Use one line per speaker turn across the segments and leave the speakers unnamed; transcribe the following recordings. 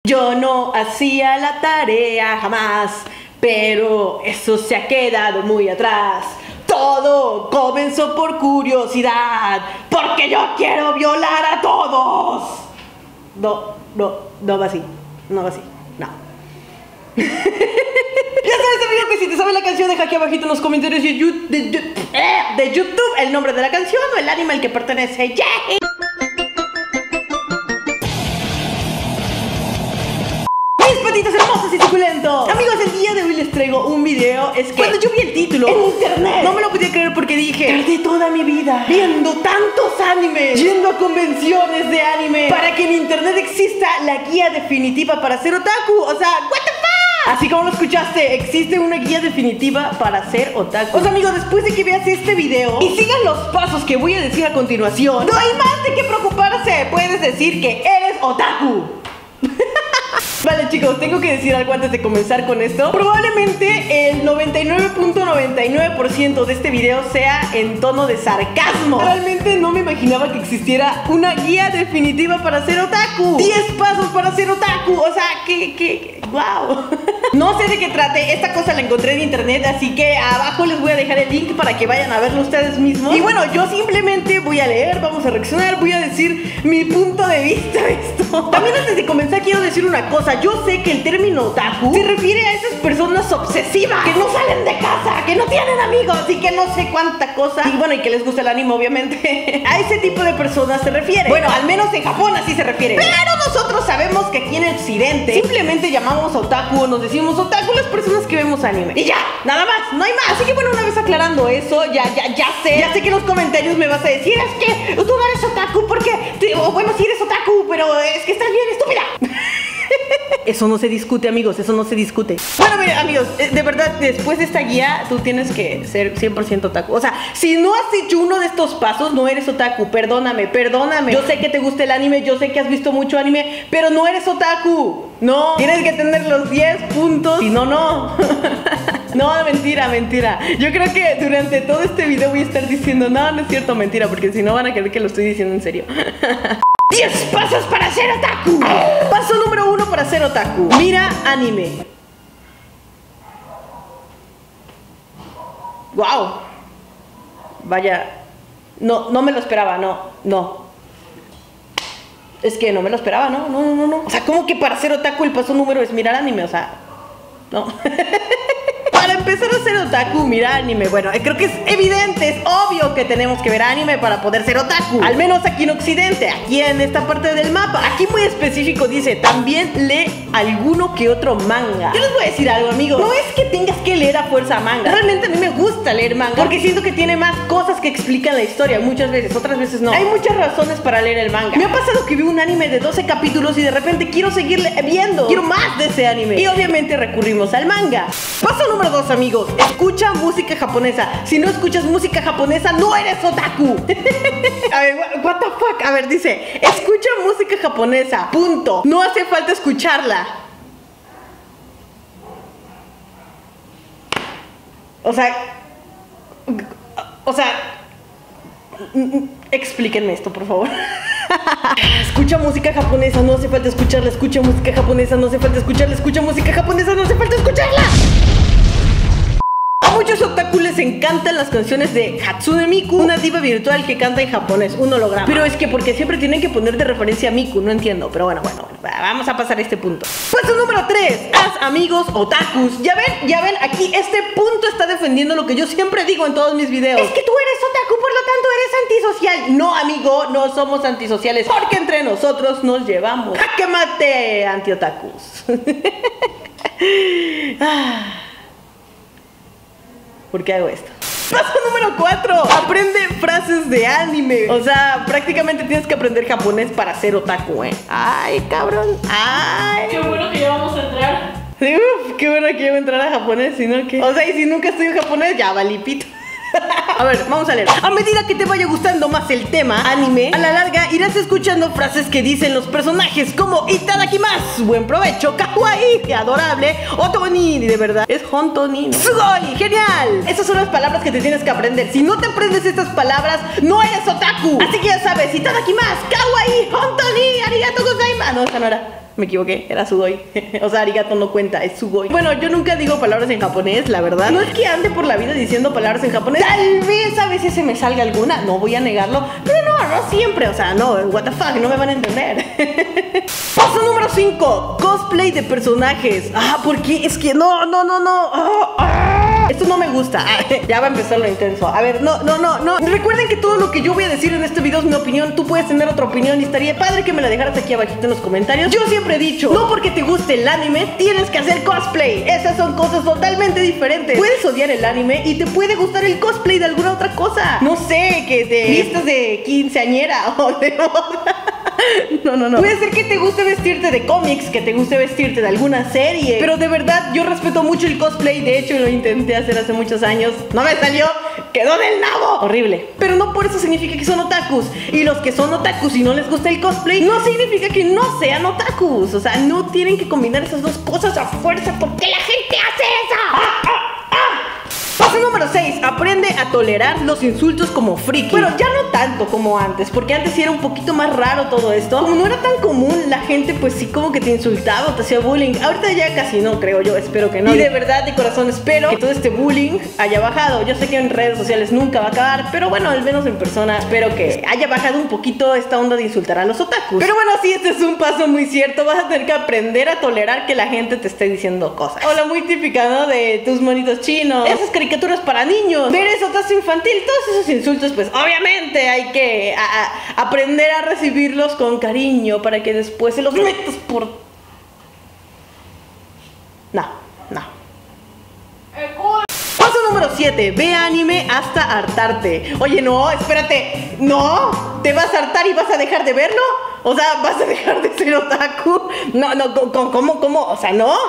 Yo no hacía la tarea jamás, pero eso se ha quedado muy atrás. Todo comenzó por curiosidad, porque yo quiero violar a todos. No va así, no va así, no. Ya sabes, amigo, que si te sabes la canción, deja aquí abajito en los comentarios de YouTube el nombre de la canción o el anime al que pertenece. ¡Yeah! Patitas hermosas y suculentos. Amigos, el día de hoy les traigo un video. Es que cuando yo vi el título en internet, no me lo podía creer porque dije: perdí toda mi vida viendo tantos animes, yendo a convenciones de anime, para que en internet exista la guía definitiva para ser otaku. O sea, what the fuck. Así como lo escuchaste, existe una guía definitiva para ser otaku. O sea, amigos, después de que veas este video y sigan los pasos que voy a decir a continuación, no hay más de qué preocuparse. Puedes decir que eres otaku. Vale, chicos, tengo que decir algo antes de comenzar con esto. Probablemente el 99.99% de este video sea en tono de sarcasmo. Realmente no me imaginaba que existiera una guía definitiva para ser otaku. 10 pasos para ser otaku. O sea, wow. No sé de qué trate. Esta cosa la encontré en internet, así que abajo les voy a dejar el link para que vayan a verlo ustedes mismos. Y bueno, yo simplemente voy a leer, vamos a reaccionar, voy a decir mi punto de vista de esto. También antes de comenzar quiero decir una cosa. Yo sé que el término otaku se refiere a esas personas obsesivas que no salen de casa, que no tienen amigos y que no sé cuánta cosa. Y bueno, y que les gusta el anime, obviamente. A ese tipo de personas se refiere. Bueno, al menos en Japón así se refiere. Pero nosotros sabemos que aquí en el occidente simplemente llamamos otaku o nos decimos otaku las personas que vemos anime. Y ya, nada más, no hay más. Así que bueno, una vez aclarando eso, ya sé que en los comentarios me vas a decir: es que tú no eres otaku porque o bueno, sí eres otaku, pero es que estás bien estúpida. Eso no se discute, amigos, eso no se discute. Bueno, miren, amigos, de verdad, después de esta guía tú tienes que ser 100% otaku. O sea, si no has hecho uno de estos pasos, no eres otaku. Perdóname. Yo sé que te gusta el anime, yo sé que has visto mucho anime, pero no eres otaku. No, tienes que tener los 10 puntos. Si no, no. No, mentira. Yo creo que durante todo este video voy a estar diciendo: no es cierto, mentira, porque si no van a creer que lo estoy diciendo en serio. 10 pasos para ser otaku. Paso número 1 para ser otaku: mira anime. Wow. Vaya. No me lo esperaba, no. Es que no me lo esperaba, no. O sea, ¿cómo que para ser otaku el paso número es mirar anime? O sea, no. Para empezar a ser otaku, mira anime. Bueno, creo que es evidente, es obvio que tenemos que ver anime para poder ser otaku. Al menos aquí en Occidente, aquí en esta parte del mapa. Aquí muy específico dice: también lee alguno que otro manga. Yo les voy a decir algo, amigos. No es que tengas que leer a fuerza manga. Realmente a mí me gusta leer manga porque siento que tiene más cosas que explican la historia. Muchas veces, otras veces no. Hay muchas razones para leer el manga. Me ha pasado que vi un anime de 12 capítulos y de repente quiero seguir viendo. Quiero más de ese anime. Y obviamente recurrimos al manga. Paso número 2, amigos: escucha música japonesa. Si no escuchas música japonesa, no eres otaku. A ver, what the fuck. A ver, dice: escucha música japonesa, punto. No hace falta escucharla. O sea, explíquenme esto, por favor. Escucha música japonesa, no hace falta escucharla. Escucha música japonesa, no hace falta escucharla. Escucha música japonesa, no hace falta escucharla. A muchos otaku les encantan las canciones de Hatsune Miku, una diva virtual que canta en japonés, un holograma. Pero es que porque siempre tienen que poner de referencia a Miku, no entiendo. Pero bueno, vamos a pasar a este punto. Paso número 3: haz amigos otakus. Ya ven, aquí este punto está defendiendo lo que yo siempre digo en todos mis videos: es que tú eres otaku, por lo tanto eres antisocial. No, amigo, no somos antisociales, porque entre nosotros nos llevamos. ¡Jaque mate, antiotakus! ¿Por qué hago esto? Paso número 4: aprende frases de anime. O sea, prácticamente tienes que aprender japonés para ser otaku, Ay, cabrón. Ay.
Qué bueno que ya vamos a entrar.
Uf, qué bueno que yo voy a entrar a japonés, si no, ¿qué? O sea, y si nunca estudio japonés, ya valí pito. A ver, vamos a leer. A medida que te vaya gustando más el tema anime, a la larga irás escuchando frases que dicen los personajes como itadakimasu, buen provecho, kawaii, adorable, otoni, de verdad es hontoni, sugoi, genial. Esas son las palabras que te tienes que aprender. Si no te aprendes estas palabras, no eres otaku. Así que ya sabes: itadakimasu, kawaii, hontoni, arigatou gozaimasu. No, esa no era. me equivoqué, era sugoi. O sea, arigato no cuenta, es sugoi. Bueno, yo nunca digo palabras en japonés, la verdad. No es que ande por la vida diciendo palabras en japonés. Tal vez a veces se me salga alguna, no voy a negarlo, pero no siempre. O sea, no, what the fuck, no me van a entender. Paso número 5, cosplay de personajes. ¿Por qué? Es que no. Esto no me gusta. Ya va a empezar lo intenso. A ver, no. Recuerden que todo lo que yo voy a decir en este video es mi opinión. Tú puedes tener otra opinión y estaría padre que me la dejaras aquí abajito en los comentarios. Yo siempre he dicho, no porque te guste el anime tienes que hacer cosplay. Esas son cosas totalmente diferentes. Puedes odiar el anime y te puede gustar el cosplay de alguna otra cosa. No sé, que te vistas de quinceañera o de moda. No. Puede ser que te guste vestirte de cómics, que te guste vestirte de alguna serie, pero de verdad yo respeto mucho el cosplay. De hecho lo intenté hacer hace muchos años, no me salió, quedó del nabo, horrible. Pero no por eso significa que son otakus. Y los que son otakus y no les gusta el cosplay no significa que no sean otakus. O sea, no tienen que combinar esas dos cosas a fuerza, porque la gente hace eso. Paso número 6, aprende a tolerar los insultos como friki. Bueno, ya no tanto como antes, porque antes sí era un poquito más raro todo esto. Como no era tan común, la gente pues sí como que te insultaba o te hacía bullying. Ahorita ya casi no, creo yo, espero que no. Y de verdad, de corazón, espero que todo este bullying haya bajado. Yo sé que en redes sociales nunca va a acabar, pero bueno, al menos en persona espero que haya bajado un poquito esta onda de insultar a los otakus. Pero bueno, sí, este es un paso muy cierto. Vas a tener que aprender a tolerar que la gente te esté diciendo cosas. O la muy típica, ¿no? De tus monitos chinos, esas caricaturas para niños, ver eso tan infantil, todos esos insultos, pues obviamente hay que aprender a recibirlos con cariño para que después se los metas por... No. Paso número 7, ve anime hasta hartarte. Oye, no, espérate, no, ¿te vas a hartar y vas a dejar de verlo? O sea, ¿vas a dejar de ser otaku? No, ¿cómo? O sea, no.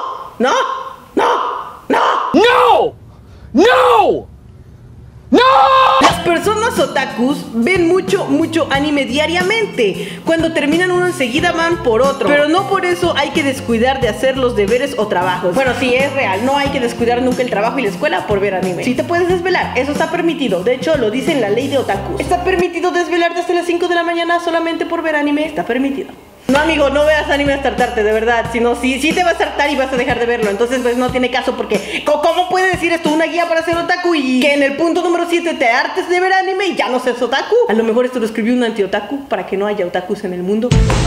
Las personas otakus ven mucho anime diariamente. Cuando terminan uno enseguida van por otro, pero no por eso hay que descuidar de hacer los deberes o trabajos. Bueno, sí, es real, no hay que descuidar nunca el trabajo y la escuela por ver anime. Sí te puedes desvelar, eso está permitido. De hecho, lo dice en la ley de otakus. Está permitido desvelarte hasta las 5 de la mañana solamente por ver anime. Está permitido. No, amigo, no veas anime hasta hartarte, de verdad. Si no, sí te vas a hartar y vas a dejar de verlo. Entonces, pues no tiene caso, porque ¿cómo puede decir esto una guía para ser otaku y que en el punto número 7 te hartes de ver anime y ya no seas otaku? A lo mejor esto lo escribió un anti-otaku para que no haya otakus en el mundo.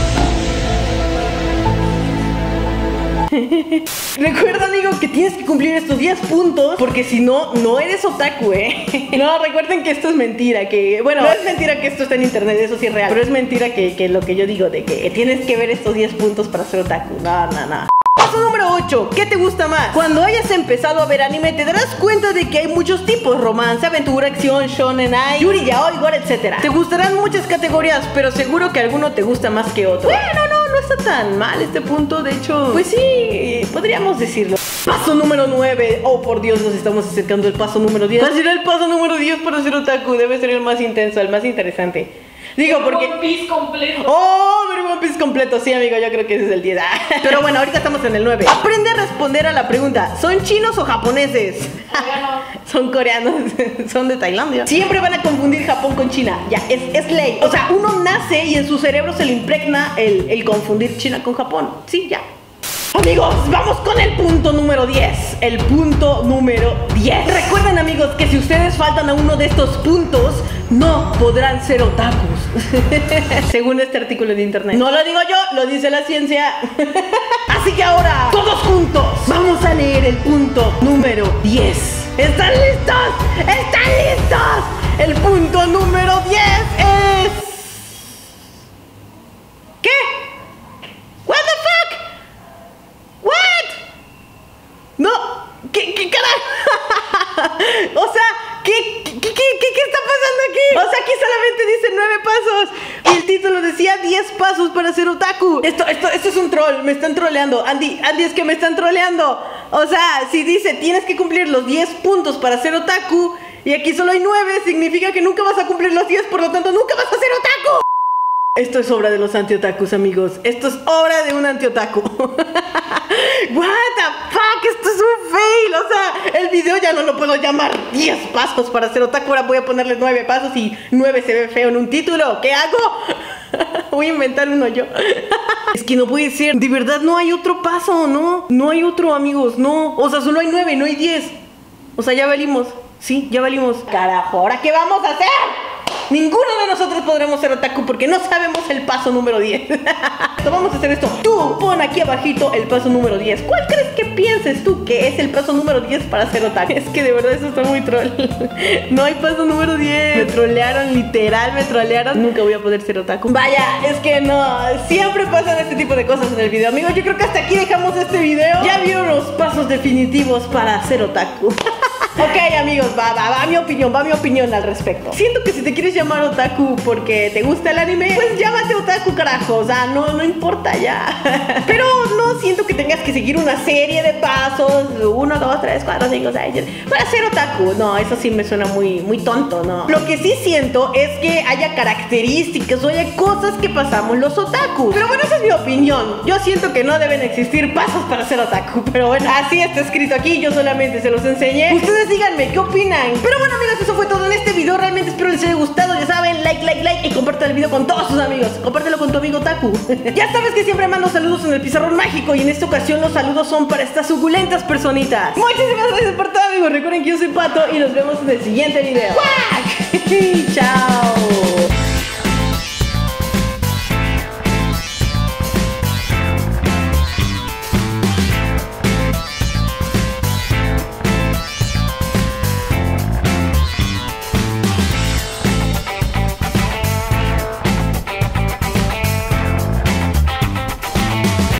Recuerda, amigo, que tienes que cumplir estos 10 puntos, porque si no, no eres otaku, No, recuerden que esto es mentira, que... Bueno, no es mentira que esto está en internet, eso sí es real, pero es mentira que lo que yo digo de que tienes que ver estos 10 puntos para ser otaku. No. Paso número 8, ¿qué te gusta más? Cuando hayas empezado a ver anime te darás cuenta de que hay muchos tipos: romance, aventura, acción, shonen, ai, yuri, yaoi, gore, etc. Te gustarán muchas categorías, pero seguro que alguno te gusta más que otro. Bueno, no está tan mal este punto, de hecho, pues sí, podríamos decirlo. Paso número 9, oh por Dios, nos estamos acercando al paso número 10. ¿Cuál será el paso número 10 para ser otaku? Debe ser el más intenso, el más interesante. Digo, porque...
One Piece completo.
Oh, ver One Piece completo. Sí, amigo, yo creo que ese es el 10. Pero bueno, ahorita estamos en el 9. Aprende a responder a la pregunta: ¿son chinos o japoneses? Son coreanos. Son de Tailandia. Siempre van a confundir Japón con China. Ya, es ley. O sea, uno nace y en su cerebro se le impregna el confundir China con Japón. Sí, ya. Amigos, vamos con el punto número 10. El punto número 10. Recuerden, amigos, que si ustedes faltan a uno de estos puntos, no podrán ser otakus. Según este artículo de internet. No lo digo yo, lo dice la ciencia. Así que ahora, todos juntos, vamos a leer el punto número 10. ¿Están listos? ¿Están listos? El punto número 10 es... ¿Qué? ¿What the fuck? ¿What? No, ¿qué carajo? O sea, ¿qué está pasando aquí? O sea, aquí solamente dice 9 pasos y el título decía 10 pasos para ser otaku. Esto es un troll, me están troleando. Andy, es que me están troleando. O sea, si dice tienes que cumplir los 10 puntos para ser otaku y aquí solo hay 9, significa que nunca vas a cumplir los 10, por lo tanto nunca vas a ser otaku. Esto es obra de los anti-otakus, amigos. Esto es obra de un anti-otaku. What the fuck, esto es un fail. O sea, El video ya no lo puedo llamar 10 pasos para ser otaku. Ahora voy a ponerle 9 pasos y 9 se ve feo en un título. ¿Qué hago? Voy a inventar uno yo. Es que no puede ser. De verdad no hay otro paso, ¿no? No hay otro, amigos, no. O sea, solo hay 9, no hay 10. O sea, ya valimos. Sí, ya valimos. Carajo, ¿ahora qué vamos a hacer? Ninguno de nosotros podremos ser otaku porque no sabemos el paso número 10. Vamos a hacer esto. Tú pon aquí abajito el paso número 10. ¿Cuál crees que pienses tú que es el paso número 10 para ser otaku? Es que de verdad eso está muy troll. No hay paso número 10. Me trolearon, literal me trolearon. Nunca voy a poder ser otaku. Vaya, es que no. Siempre pasan este tipo de cosas en el video. Amigos, yo creo que hasta aquí dejamos este video. Ya vieron los pasos definitivos para ser otaku. Ok, amigos, va mi opinión al respecto. Siento que si te quieres llamar otaku porque te gusta el anime, pues llámate otaku, carajo. O sea, no importa ya. Pero no siento que tengas que seguir una serie de pasos 1, 2, 3, 4, 5, 6 para ser otaku. No, eso sí me suena muy tonto, ¿no? Lo que sí siento es que haya características o haya cosas que pasamos los otakus. Pero bueno, esa es mi opinión. Yo siento que no deben existir pasos para ser otaku. Pero bueno, así está escrito aquí. Yo solamente se los enseñé. Ustedes díganme, ¿qué opinan? Pero bueno, amigos, eso fue todo en este video. Realmente espero les haya gustado. Ya saben, like y compartan el video con todos sus amigos. Compártelo con tu amigo otaku. Ya sabes que siempre mando saludos en el pizarrón mágico. Y en esta ocasión los saludos son para estas suculentas personitas. Muchísimas gracias por todo, amigos. Recuerden que yo soy Pato y nos vemos en el siguiente video. ¡Quack! Chao.